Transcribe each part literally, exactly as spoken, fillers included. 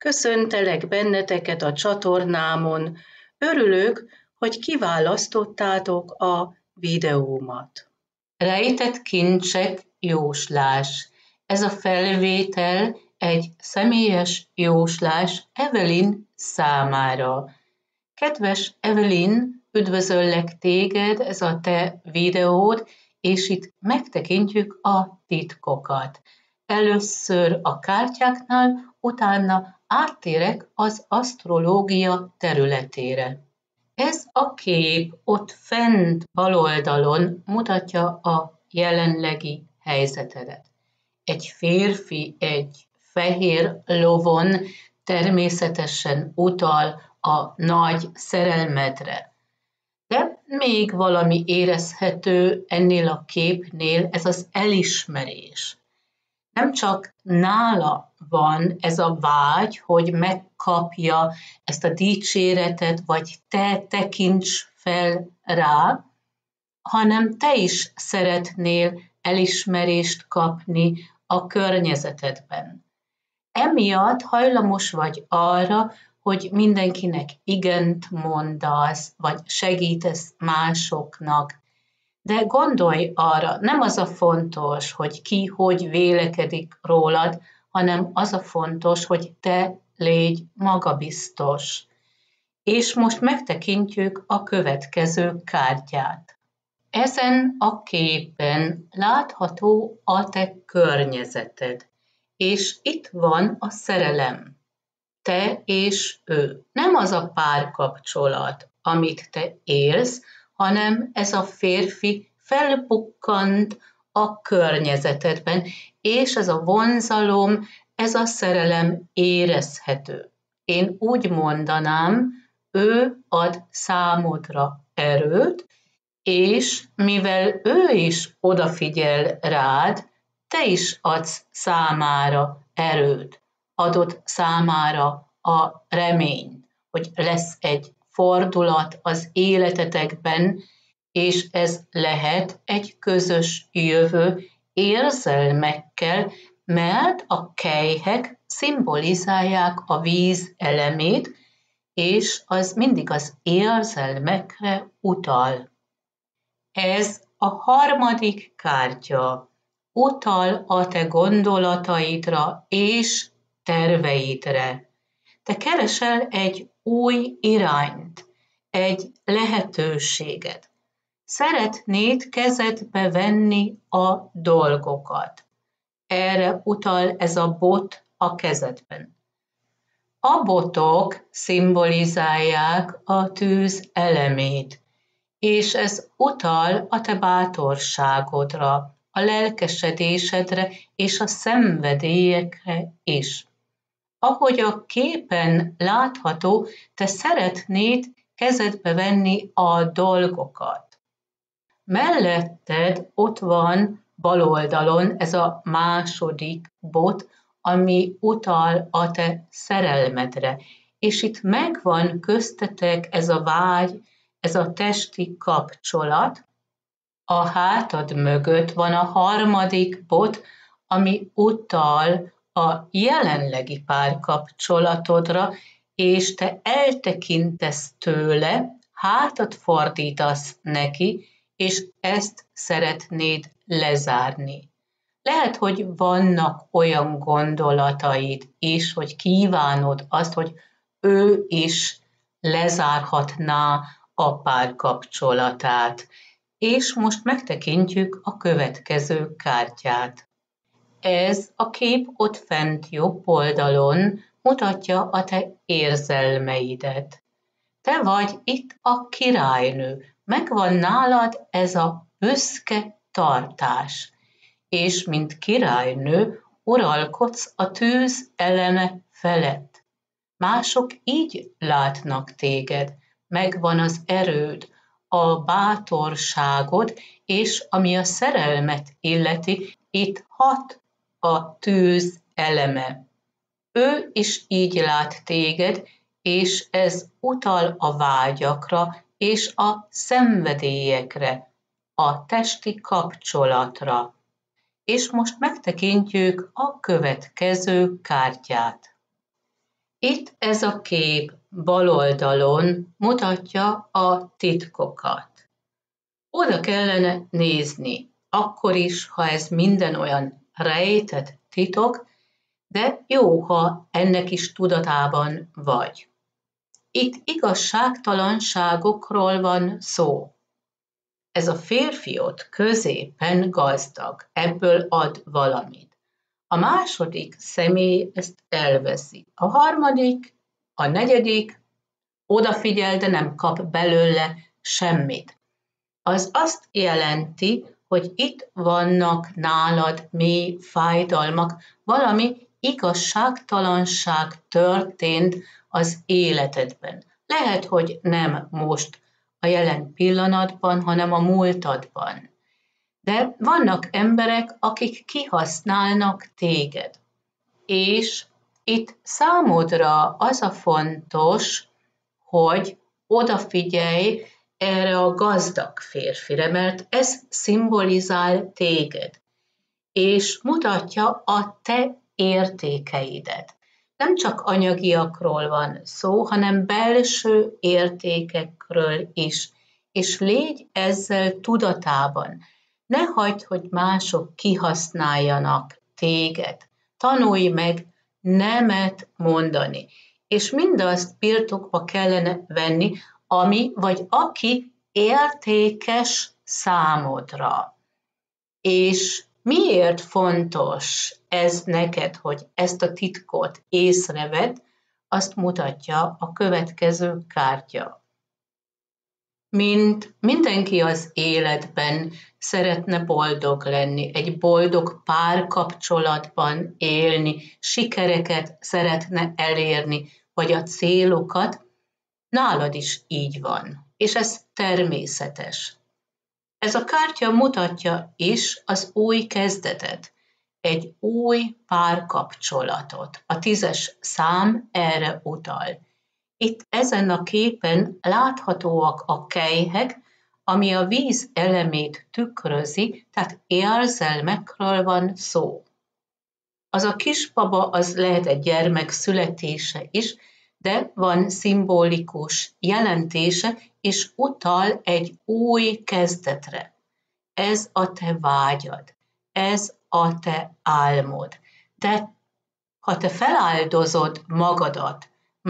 Köszöntelek benneteket a csatornámon. Örülök, hogy kiválasztottátok a videómat. Rejtett kincsek jóslás. Ez a felvétel egy személyes jóslás Evelyn számára. Kedves Evelyn, üdvözöllek téged, ez a te videód, és itt megtekintjük a titkokat. Először a kártyáknál, utána áttérek az asztrológia területére. Ez a kép ott fent bal oldalon mutatja a jelenlegi helyzetedet. Egy férfi egy fehér lovon természetesen utal a nagy szerelmedre. De még valami érezhető ennél a képnél, ez az elismerés. Nem csak nála van ez a vágy, hogy megkapja ezt a dicséretet, vagy te tekints fel rá, hanem te is szeretnél elismerést kapni a környezetedben. Emiatt hajlamos vagy arra, hogy mindenkinek igent mondasz, vagy segítesz másoknak. De gondolj arra, nem az a fontos, hogy ki hogy vélekedik rólad, hanem az a fontos, hogy te légy magabiztos. És most megtekintjük a következő kártyát. Ezen a képen látható a te környezeted, és itt van a szerelem. Te és ő. Nem az a párkapcsolat, amit te élsz, hanem ez a férfi felbukkant a környezetedben, és ez a vonzalom, ez a szerelem érezhető. Én úgy mondanám, ő ad számodra erőt, és mivel ő is odafigyel rád, te is adsz számára erőt, adod számára a reményt, hogy lesz egy fordulat az életetekben, és ez lehet egy közös jövő érzelmekkel, mert a kelyhek szimbolizálják a víz elemét, és az mindig az érzelmekre utal. Ez a harmadik kártya utal a te gondolataidra és terveidre. Te keresel egy új irányt, egy lehetőséget. Szeretnéd kezedbe venni a dolgokat. Erre utal ez a bot a kezedben. A botok szimbolizálják a tűz elemét, és ez utal a te bátorságodra, a lelkesedésedre és a szenvedélyekre is. Ahogy a képen látható, te szeretnéd kezedbe venni a dolgokat. Melletted ott van bal oldalon ez a második bot, ami utal a te szerelmedre, és itt megvan köztetek ez a vágy, ez a testi kapcsolat. A hátad mögött van a harmadik bot, ami utal a jelenlegi párkapcsolatodra, és te eltekintesz tőle, hátat fordítasz neki, és ezt szeretnéd lezárni. Lehet, hogy vannak olyan gondolataid is, hogy kívánod azt, hogy ő is lezárhatná a párkapcsolatát. És most megtekintjük a következő kártyát. Ez a kép ott fent jobb oldalon mutatja a te érzelmeidet. Te vagy itt a királynő, megvan nálad ez a büszke tartás, és mint királynő uralkodsz a tűz eleme felett. Mások így látnak téged, megvan az erőd, a bátorságod, és ami a szerelmet illeti, itt hat a tűz eleme. Ő is így lát téged, és ez utal a vágyakra és a szenvedélyekre, a testi kapcsolatra. És most megtekintjük a következő kártyát. Itt ez a kép bal oldalon mutatja a titkokat. Oda kellene nézni, akkor is, ha ez minden olyan rejtett titok, de jó, ha ennek is tudatában vagy. Itt igazságtalanságokról van szó. Ez a férfi ott középen gazdag, ebből ad valamit. A második személy ezt elveszi. A harmadik, a negyedik odafigyel, de nem kap belőle semmit. Az azt jelenti, hogy itt vannak nálad mély fájdalmak, valami igazságtalanság történt az életedben. Lehet, hogy nem most a jelen pillanatban, hanem a múltadban. De vannak emberek, akik kihasználnak téged. És itt számodra az a fontos, hogy odafigyelj erre a gazdag férfire, mert ez szimbolizál téged, és mutatja a te értékeidet. Nem csak anyagiakról van szó, hanem belső értékekről is, és légy ezzel tudatában. Ne hagyd, hogy mások kihasználjanak téged. Tanulj meg nemet mondani, és mindazt birtokba kellene venni, ami vagy aki értékes számodra. És miért fontos ez neked, hogy ezt a titkot észrevedd, azt mutatja a következő kártya. Mint mindenki az életben szeretne boldog lenni, egy boldog párkapcsolatban élni, sikereket szeretne elérni, vagy a célokat, nálad is így van, és ez természetes. Ez a kártya mutatja is az új kezdetet, egy új párkapcsolatot. A tízes szám erre utal. Itt ezen a képen láthatóak a kelyhek, ami a víz elemét tükrözi, tehát érzelmekről van szó. Az a kisbaba, az lehet egy gyermek születése is, de van szimbolikus jelentése, és utal egy új kezdetre. Ez a te vágyad, ez a te álmod. De ha te feláldozod magadat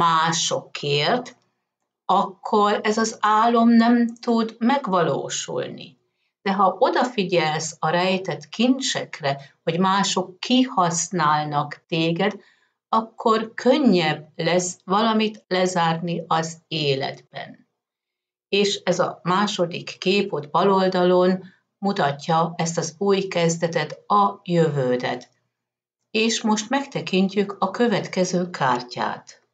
másokért, akkor ez az álom nem tud megvalósulni. De ha odafigyelsz a rejtett kincsekre, hogy mások kihasználnak téged, akkor könnyebb lesz valamit lezárni az életben. És ez a második kép ott bal oldalon mutatja ezt az új kezdetet, a jövődet. És most megtekintjük a következő kártyát.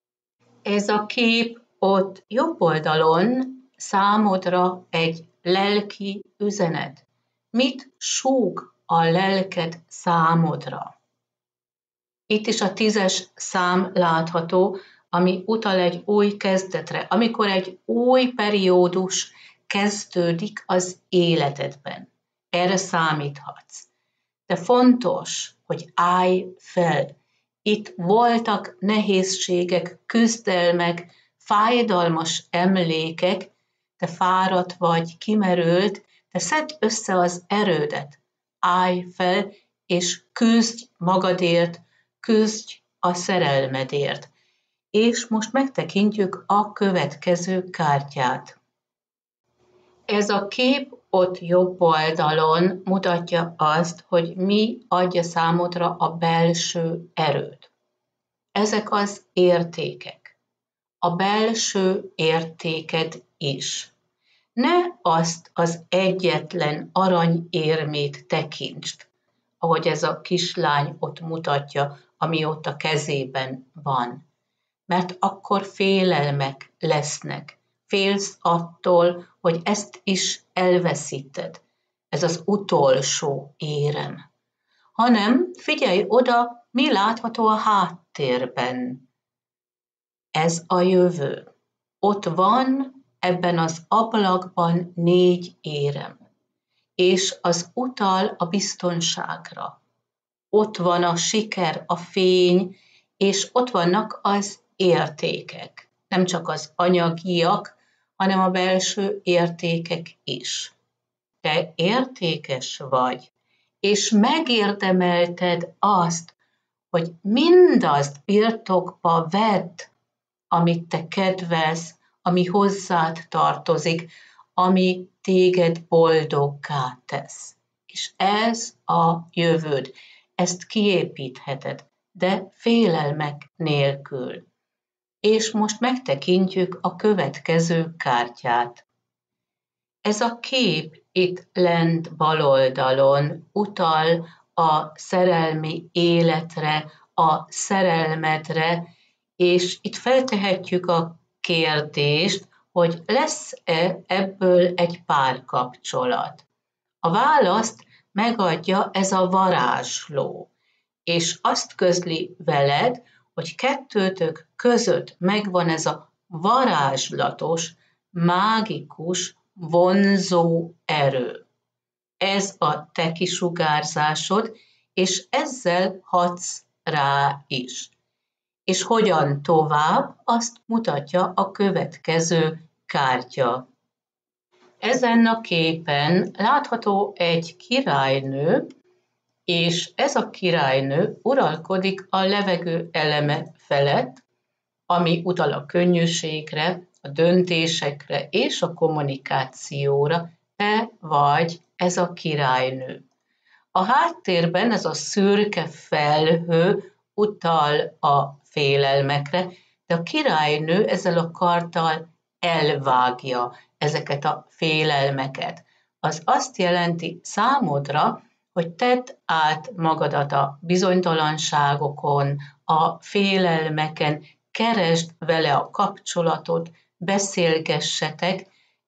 Ez a kép ott jobb oldalon számodra egy lelki üzenet. Mit súg a lelked számodra? Itt is a tízes szám látható, ami utal egy új kezdetre, amikor egy új periódus kezdődik az életedben. Erre számíthatsz. De fontos, hogy állj fel. Itt voltak nehézségek, küzdelmek, fájdalmas emlékek, te fáradt vagy, kimerült, de szedd össze az erődet. Állj fel, és küzdj magadért, küzdj a szerelmedért. És most megtekintjük a következő kártyát. Ez a kép ott jobb oldalon mutatja azt, hogy mi adja számodra a belső erőt. Ezek az értékek. A belső értéked is. Ne azt az egyetlen aranyérmét tekintsd, ahogy ez a kislány ott mutatja, ami ott a kezében van. Mert akkor félelmek lesznek. Félsz attól, hogy ezt is elveszíted. Ez az utolsó érem. Hanem figyelj oda, mi látható a háttérben. Ez a jövő. Ott van ebben az ablakban négy érem. És az utal a biztonságra. Ott van a siker, a fény, és ott vannak az értékek. Nem csak az anyagiak, hanem a belső értékek is. Te értékes vagy, és megérdemelted azt, hogy mindazt birtokba vedd, amit te kedvelsz, ami hozzád tartozik, ami téged boldoggá tesz. És ez a jövőd. Ezt kiépítheted, de félelmek nélkül. És most megtekintjük a következő kártyát. Ez a kép itt lent bal oldalon utal a szerelmi életre, a szerelmedre, és itt feltehetjük a kérdést, hogy lesz-e ebből egy párkapcsolat. A választ megadja ez a varázsló, és azt közli veled, hogy kettőtök között megvan ez a varázslatos, mágikus, vonzó erő. Ez a te kisugárzásod, és ezzel hatsz rá is. És hogyan tovább, azt mutatja a következő kártya. Ezen a képen látható egy királynő, és ez a királynő uralkodik a levegő eleme felett, ami utal a könnyűségre, a döntésekre és a kommunikációra. Te vagy ez a királynő. A háttérben ez a szürke felhő utal a félelmekre, de a királynő ezzel a karddal elvágja ezeket a félelmeket. Az azt jelenti számodra, hogy tedd át magadat a bizonytalanságokon, a félelmeken, keresd vele a kapcsolatot, beszélgessetek,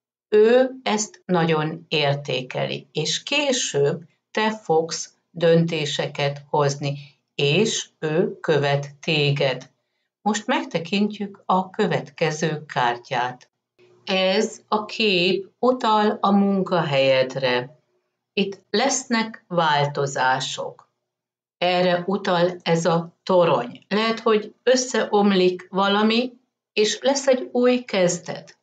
ő ezt nagyon értékeli, és később te fogsz döntéseket hozni, és ő követ téged. Most megtekintjük a következő kártyát. Ez a kép utal a munkahelyedre. Itt lesznek változások. Erre utal ez a torony. Lehet, hogy összeomlik valami, és lesz egy új kezdet.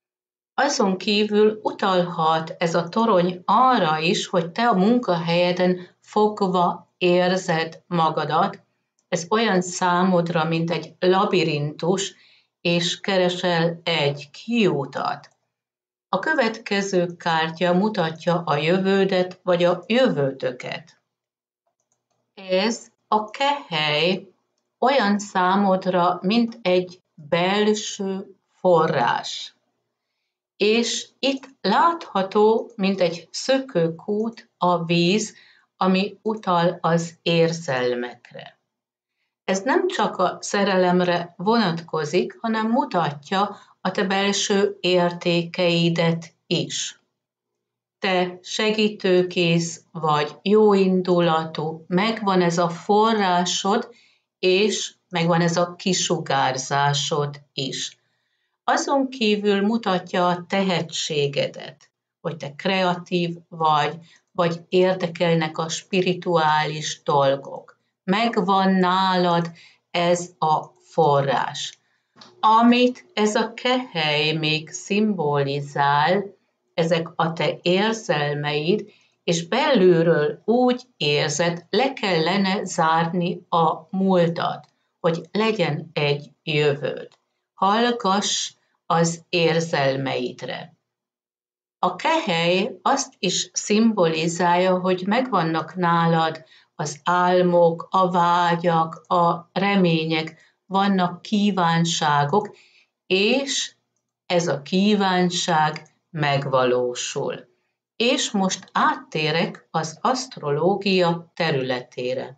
Azon kívül utalhat ez a torony arra is, hogy te a munkahelyeden fogva érzed magadat. Ez olyan számodra, mint egy labirintus, és keresel egy kiutat. A következő kártya mutatja a jövődet, vagy a jövőtöket. Ez a kehely olyan számodra, mint egy belső forrás. És itt látható, mint egy szökőkút a víz, ami utal az érzelmekre. Ez nem csak a szerelemre vonatkozik, hanem mutatja a te belső értékeidet is. Te segítőkész vagy, jóindulatú, megvan ez a forrásod, és megvan ez a kisugárzásod is. Azon kívül mutatja a tehetségedet, hogy te kreatív vagy, vagy érdekelnek a spirituális dolgok. Megvan nálad ez a forrás. Amit ez a kehely még szimbolizál, ezek a te érzelmeid, és belülről úgy érzed, le kellene zárni a múltat, hogy legyen egy jövőd. Hallgass az érzelmeidre. A kehely azt is szimbolizálja, hogy megvannak nálad az álmok, a vágyak, a remények, vannak kívánságok, és ez a kívánság megvalósul. És most áttérek az asztrológia területére.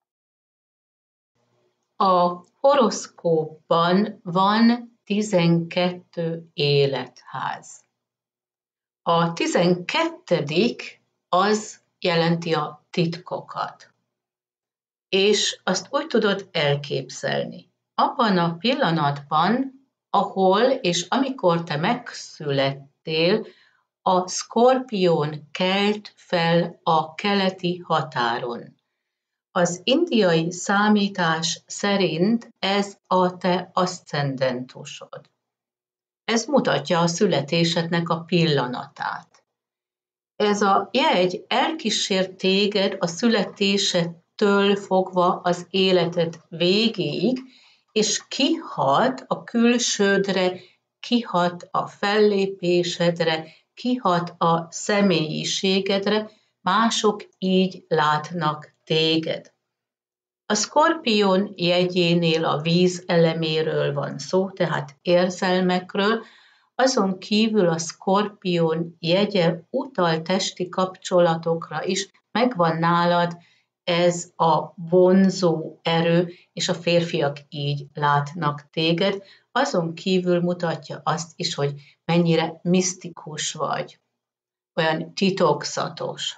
A horoszkópban van tizenkettő életház. A tizenkettedik az jelenti a titkokat. És azt úgy tudod elképzelni. Abban a pillanatban, ahol és amikor te megszülettél, a szkorpión kelt fel a keleti határon. Az indiai számítás szerint ez a te aszcendentusod. Ez mutatja a születésednek a pillanatát. Ez a jegy elkísér téged a születésedtől fogva az életed végéig, és kihat a külsődre, kihat a fellépésedre, kihat a személyiségedre, mások így látnak téged. A Szkorpión jegyénél a víz eleméről van szó, tehát érzelmekről, azon kívül a Szkorpión jegye utal testi kapcsolatokra is, megvan nálad ez a vonzó erő, és a férfiak így látnak téged, azon kívül mutatja azt is, hogy mennyire misztikus vagy, olyan titokzatos.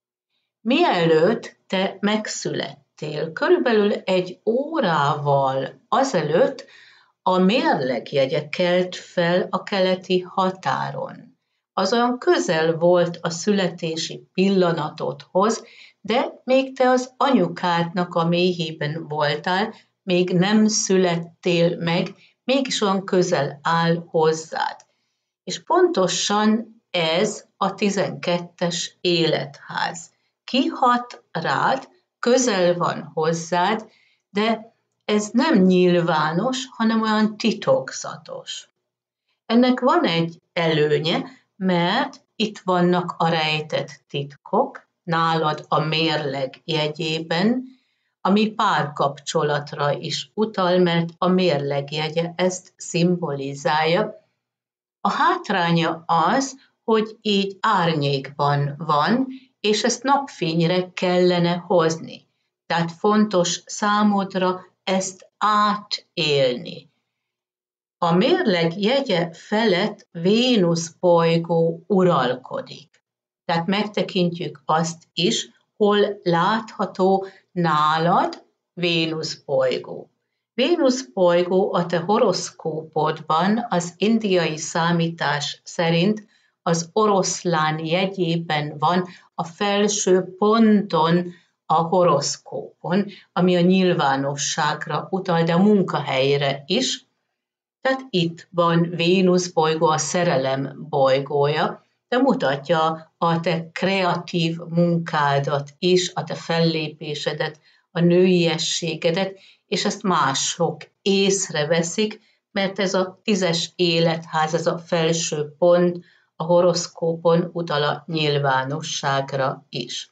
Mielőtt te megszülettél, körülbelül egy órával azelőtt a mérlegjegye kelt fel a keleti határon. Az olyan közel volt a születési pillanatodhoz, de még te az anyukádnak a méhében voltál, még nem születtél meg, mégis olyan közel áll hozzád. És pontosan ez a tizenkettes életház. Kihat rád, közel van hozzád, de ez nem nyilvános, hanem olyan titokzatos. Ennek van egy előnye, mert itt vannak a rejtett titkok, nálad a mérleg jegyében, ami párkapcsolatra is utal, mert a mérleg jegye ezt szimbolizálja. A hátránya az, hogy így árnyékban van, és ezt napfényre kellene hozni. Tehát fontos számodra ezt átélni. A mérleg jegye felett Vénusz bolygó uralkodik. Tehát megtekintjük azt is, hol látható nálad Vénusz bolygó. Vénusz bolygó a te horoszkópodban az indiai számítás szerint az oroszlán jegyében van a felső ponton a horoszkópon, ami a nyilvánosságra utal, de a munkahelyre is. Tehát itt van Vénusz bolygó, a szerelem bolygója, de mutatja a te kreatív munkádat is, a te fellépésedet, a nőiességedet, és ezt mások észreveszik, mert ez a tízes életház, ez a felső pont a horoszkópon utal a nyilvánosságra is.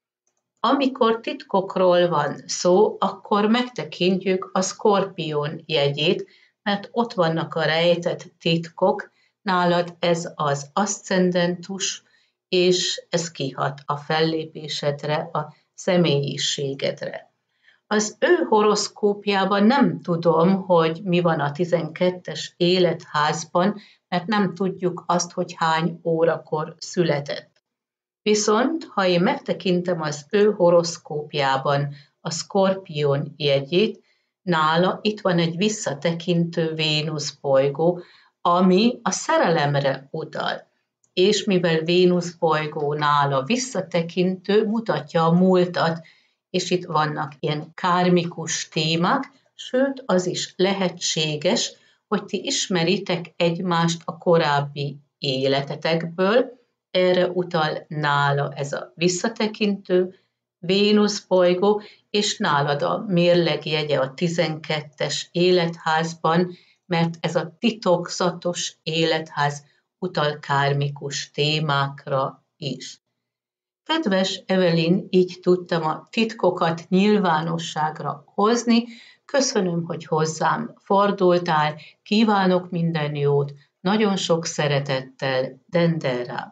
Amikor titkokról van szó, akkor megtekintjük a Szkorpión jegyét, mert ott vannak a rejtett titkok, nálad ez az aszcendentus, és ez kihat a fellépésedre, a személyiségedre. Az ő horoszkópjában nem tudom, hogy mi van a tizenkettes életházban, mert nem tudjuk azt, hogy hány órakor született. Viszont, ha én megtekintem az ő horoszkópjában a Szkorpión jegyét, nála itt van egy visszatekintő Vénusz bolygó, ami a szerelemre utal. És mivel Vénusz bolygó nála visszatekintő, mutatja a múltat, és itt vannak ilyen kármikus témák, sőt, az is lehetséges, hogy ti ismeritek egymást a korábbi életetekből, erre utal nála ez a visszatekintő Vénusz bolygó, és nálad a mérlegjegye a tizenkettes életházban, mert ez a titokzatos életház utal kármikus témákra is. Kedves Evelyn, így tudtam a titkokat nyilvánosságra hozni. Köszönöm, hogy hozzám fordultál, kívánok minden jót, nagyon sok szeretettel, Dendera.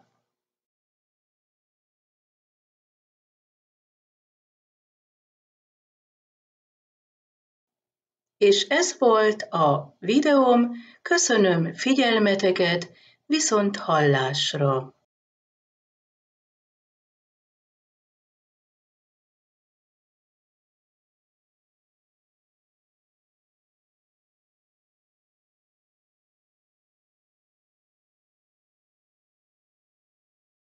És ez volt a videóm, köszönöm figyelmeteket, viszont hallásra!